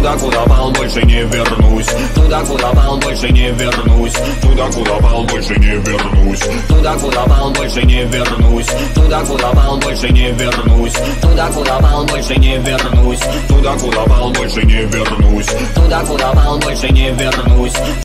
Туда, куда пал, больше не вернусь. Туда, куда пал, больше не вернусь. Туда, куда пал, больше не вернусь. Туда, куда пал, больше не вернусь. Туда, куда пал, больше не вернусь. Туда, куда пал, больше не вернусь. Туда, куда пал, больше не вернусь. Туда, куда пал, больше не вернусь.